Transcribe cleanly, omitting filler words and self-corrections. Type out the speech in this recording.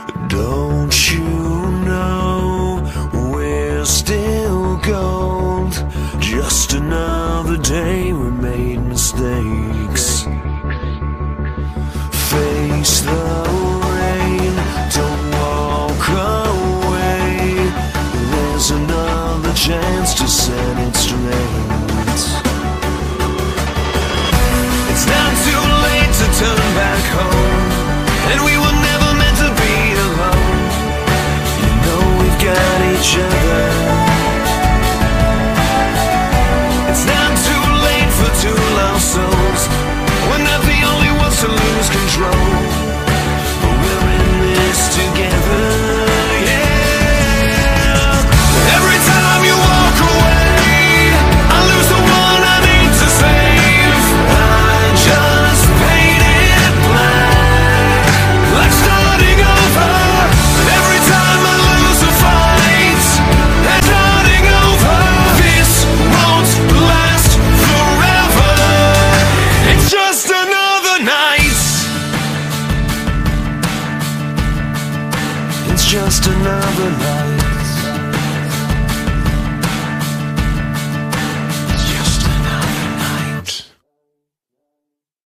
Don't you know we're still gold? Just another day we made mistakes. Face the rain, don't walk away. There's another chance to set it straight. It's not too late to turn back home, and we were never meant to be alone. You know we've got each other. It's not too late for two lost souls. We're not the only ones to lose control, but we're in this together, yeah. Every time you walk away, I lose the one I need to save. I just paint it black, like starting over. Every time I lose a fight, and starting over. This won't last forever. It's just another night. It's just another night.